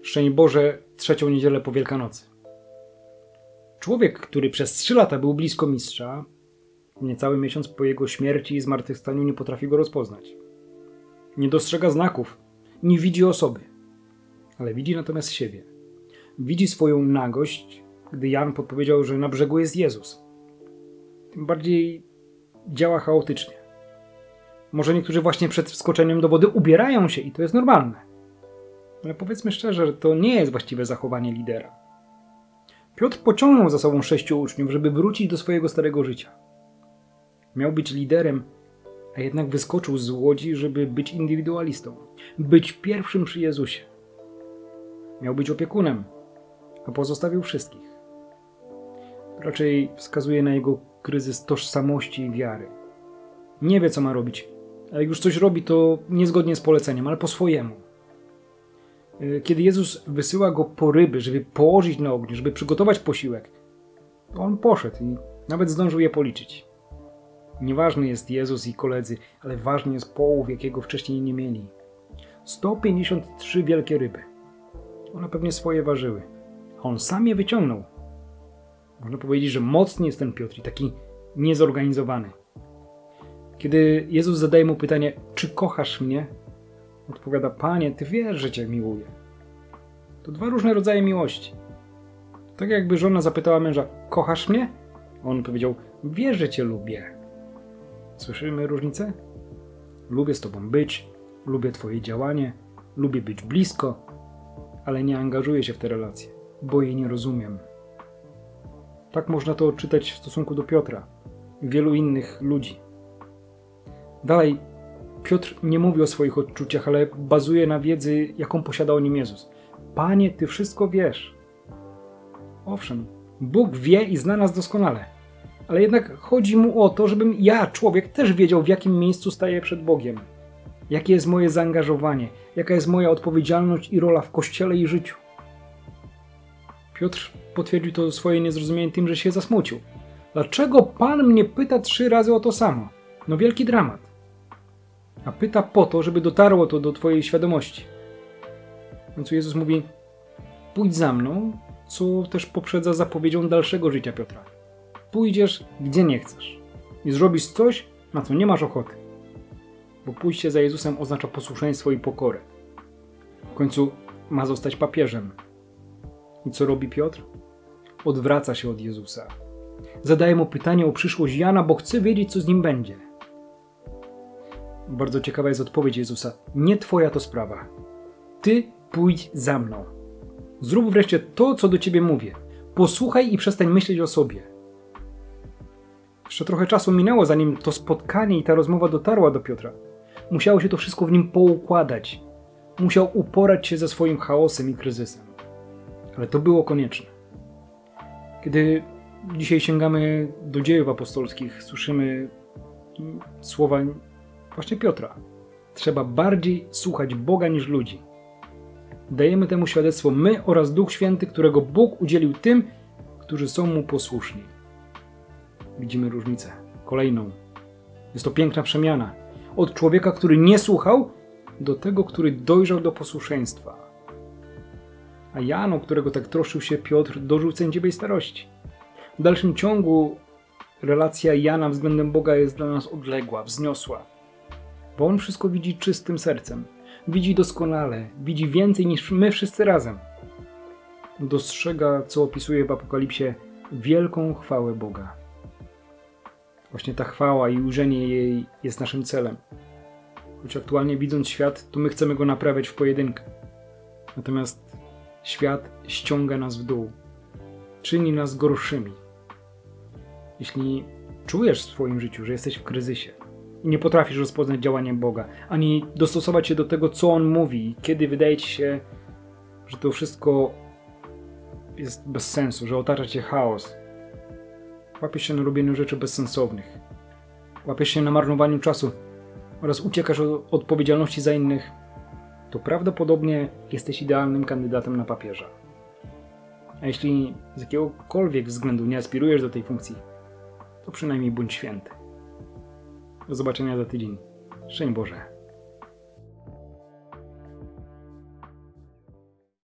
Szczęść Boże, trzecią niedzielę po Wielkanocy. Człowiek, który przez 3 lata był blisko mistrza, niecały miesiąc po jego śmierci i zmartwychwstaniu nie potrafi go rozpoznać. Nie dostrzega znaków, nie widzi osoby, ale widzi natomiast siebie. Widzi swoją nagość, gdy Jan podpowiedział, że na brzegu jest Jezus. Tym bardziej działa chaotycznie. Może niektórzy właśnie przed wskoczeniem do wody ubierają się i to jest normalne. Ale powiedzmy szczerze, że to nie jest właściwe zachowanie lidera. Piotr pociągnął za sobą 6 uczniów, żeby wrócić do swojego starego życia. Miał być liderem, a jednak wyskoczył z łodzi, żeby być indywidualistą. Być pierwszym przy Jezusie. Miał być opiekunem, a pozostawił wszystkich. Raczej wskazuje na jego kryzys tożsamości i wiary. Nie wie, co ma robić. A jak już coś robi, to niezgodnie z poleceniem, ale po swojemu. Kiedy Jezus wysyła go po ryby, żeby położyć na ogniu, żeby przygotować posiłek, to on poszedł i nawet zdążył je policzyć. Nieważny jest Jezus i koledzy, ale ważny jest połów, jakiego wcześniej nie mieli. 153 wielkie ryby. One pewnie swoje ważyły, a on sam je wyciągnął. Można powiedzieć, że mocny jest ten Piotr i taki niezorganizowany. Kiedy Jezus zadaje mu pytanie, czy kochasz mnie? Odpowiada, Panie, Ty wiesz, że Cię miłuję. To 2 różne rodzaje miłości. Tak jakby żona zapytała męża, kochasz mnie? On powiedział, wiesz, że Cię lubię. Słyszymy różnicę? Lubię z Tobą być, lubię Twoje działanie, lubię być blisko, ale nie angażuję się w te relacje, bo jej nie rozumiem. Tak można to odczytać w stosunku do Piotra i wielu innych ludzi. Dalej, Piotr nie mówi o swoich odczuciach, ale bazuje na wiedzy, jaką posiada o nim Jezus. Panie, Ty wszystko wiesz. Owszem, Bóg wie i zna nas doskonale, ale jednak chodzi mu o to, żebym ja, człowiek, też wiedział, w jakim miejscu staję przed Bogiem. Jakie jest moje zaangażowanie, jaka jest moja odpowiedzialność i rola w Kościele i życiu. Piotr potwierdził to swoje niezrozumienie tym, że się zasmucił. Dlaczego Pan mnie pyta 3 razy o to samo? No wielki dramat. A pyta po to, żeby dotarło to do Twojej świadomości. W końcu Jezus mówi, pójdź za mną, co też poprzedza zapowiedzią dalszego życia Piotra. Pójdziesz, gdzie nie chcesz. I zrobisz coś, na co nie masz ochoty. Bo pójście za Jezusem oznacza posłuszeństwo i pokorę. W końcu ma zostać papieżem. I co robi Piotr? Odwraca się od Jezusa. Zadaje mu pytanie o przyszłość Jana, bo chce wiedzieć, co z nim będzie. Bardzo ciekawa jest odpowiedź Jezusa. Nie Twoja to sprawa. Ty pójdź za mną. Zrób wreszcie to, co do Ciebie mówię. Posłuchaj i przestań myśleć o sobie. Jeszcze trochę czasu minęło, zanim to spotkanie i ta rozmowa dotarła do Piotra. Musiało się to wszystko w nim poukładać. Musiał uporać się ze swoim chaosem i kryzysem. Ale to było konieczne. Kiedy dzisiaj sięgamy do dziejów apostolskich, słyszymy słowa właśnie Piotra. Trzeba bardziej słuchać Boga niż ludzi. Dajemy temu świadectwo my oraz Duch Święty, którego Bóg udzielił tym, którzy są Mu posłuszni. Widzimy różnicę. Kolejną. Jest to piękna przemiana. Od człowieka, który nie słuchał, do tego, który dojrzał do posłuszeństwa. A Jan, o którego tak troszczył się Piotr, dożył sędziwej starości. W dalszym ciągu relacja Jana względem Boga jest dla nas odległa, wzniosła. Bo on wszystko widzi czystym sercem. Widzi doskonale, widzi więcej niż my wszyscy razem. Dostrzega, co opisuje w Apokalipsie, wielką chwałę Boga. Właśnie ta chwała i ujrzenie jej jest naszym celem. Choć aktualnie widząc świat, to my chcemy go naprawiać w pojedynkę. Natomiast świat ściąga nas w dół. Czyni nas gorszymi. Jeśli czujesz w swoim życiu, że jesteś w kryzysie i nie potrafisz rozpoznać działania Boga, ani dostosować się do tego, co On mówi, kiedy wydaje Ci się, że to wszystko jest bez sensu, że otacza Cię chaos. Łapiesz się na robieniu rzeczy bezsensownych. Łapiesz się na marnowaniu czasu oraz uciekasz od odpowiedzialności za innych, to prawdopodobnie jesteś idealnym kandydatem na papieża. A jeśli z jakiegokolwiek względu nie aspirujesz do tej funkcji, to przynajmniej bądź święty. Do zobaczenia za tydzień. Szczęść Boże.